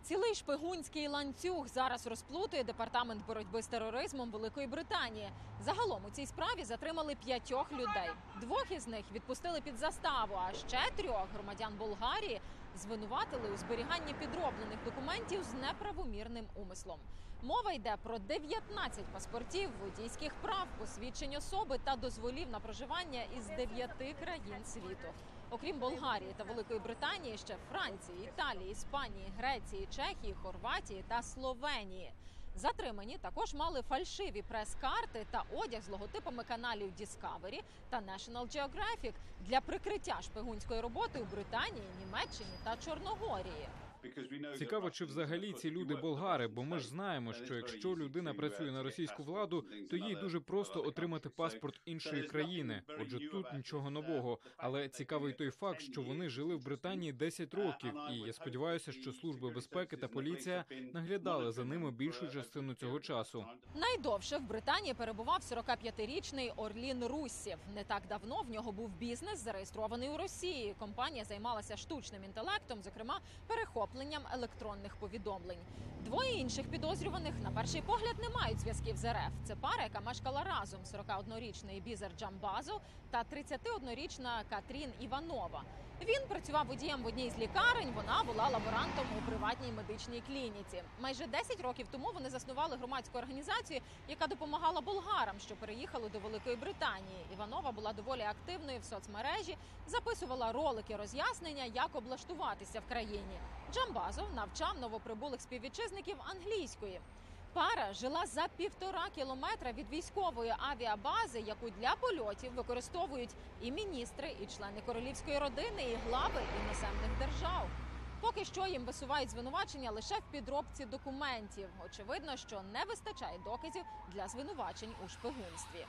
Цілий шпигунський ланцюг зараз розплутує Департамент боротьби з тероризмом Великої Британії. Загалом у цій справі затримали 5 людей. 2 із них відпустили під заставу, а ще 3 громадян Болгарії звинуватили у зберіганні підроблених документів з неправомірним умислом. Мова йде про 19 паспортів, водійських прав, посвідчень особи та дозволів на проживання із 9 країн світу. Окрім Болгарії та Великої Британії, ще Франції, Італії, Іспанії, Греції, Чехії, Хорватії та Словенії. Затримані також мали фальшиві прес-карти та одяг з логотипами каналів Discovery та National Geographic для прикриття шпигунської роботи у Британії, Німеччині та Чорногорії. Цікаво, чи взагалі ці люди болгари, бо ми ж знаємо, що якщо людина працює на російську владу, то їй дуже просто отримати паспорт іншої країни. Отже, тут нічого нового. Але цікавий той факт, що вони жили в Британії 10 років, і я сподіваюся, що служби безпеки та поліція наглядали за ними більшу частину цього часу. Найдовше в Британії перебував 45-річний Орлін Руссєв. Не так давно в нього був бізнес, зареєстрований у Росії. Компанія займалася штучним інтелектом, зокрема, перехопленням електронних повідомлень. 2 інших підозрюваних на перший погляд не мають зв'язків з РФ. Це пара, яка мешкала разом: 41-річний Бізер Джамбазов та 31-річна Катрін Іванова. Він працював водієм в одній з лікарень, вона була лаборантом у приватній медичній клініці. Майже 10 років тому вони заснували громадську організацію, яка допомагала болгарам, що переїхали до Великої Британії. Іванова була доволі активною в соцмережі, записувала ролики роз'яснення, як облаштуватися в країні. Джамбазов навчав новоприбулих співвітчизників англійської. Пара жила за 1,5 кілометра від військової авіабази, яку для польотів використовують і міністри, і члени королівської родини, і глави іноземних держав. Поки що їм висувають звинувачення лише в підробці документів. Очевидно, що не вистачає доказів для звинувачень у шпигунстві.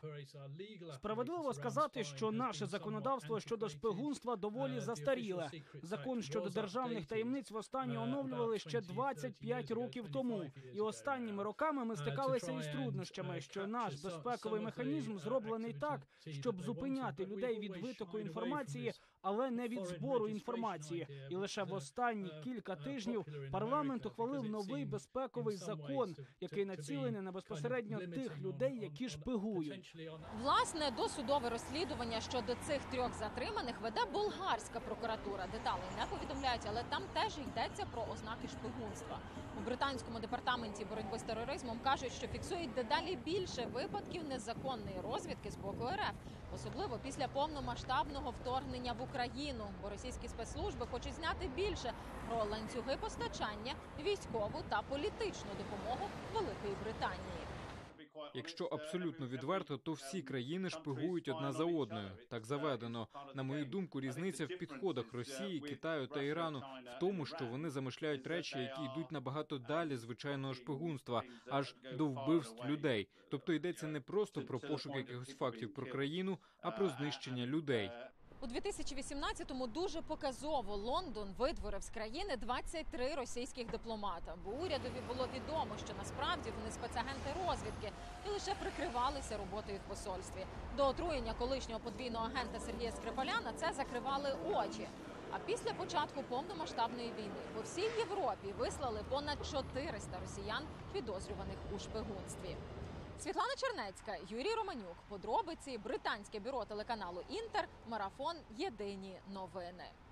Справедливо сказати, що наше законодавство щодо шпигунства доволі застаріле. Закон щодо державних таємниць востаннє оновлювали ще 25 років тому. І останніми роками ми стикалися із труднощами, що наш безпековий механізм зроблений так, щоб зупиняти людей від витоку інформації, але не від збору інформації. І лише в останні кілька тижнів парламент ухвалив новий безпековий закон, який націлений на безпосередньо тих людей, які шпигують. Власне, досудове розслідування щодо цих 3 затриманих веде болгарська прокуратура. Деталей не повідомляють, але там теж йдеться про ознаки шпигунства. У британському департаменті боротьби з тероризмом кажуть, що фіксують дедалі більше випадків незаконної розвідки з боку РФ, особливо після повномасштабного вторгнення в Україну, бо російські спецслужби хочуть зняти більше про ланцюги постачання, військову та політичну допомогу Великої Британії. Якщо абсолютно відверто, то всі країни шпигують одна за одною. Так заведено. На мою думку, різниця в підходах Росії, Китаю та Ірану в тому, що вони замишляють речі, які йдуть набагато далі звичайного шпигунства, аж до вбивств людей. Тобто йдеться не просто про пошук якихось фактів про країну, а про знищення людей. У 2018-му дуже показово Лондон видворив з країни 23 російських дипломата, бо урядові було відомо, що насправді вони спецагенти розвідки і лише прикривалися роботою в посольстві. До отруєння колишнього подвійного агента Сергія Скрипаля на це закривали очі. А після початку повномасштабної війни по всій Європі вислали понад 400 росіян, підозрюваних у шпигунстві. Світлана Чернецька, Юрій Романюк. Подробиці. Британське бюро телеканалу «Інтер». Марафон. Єдині новини.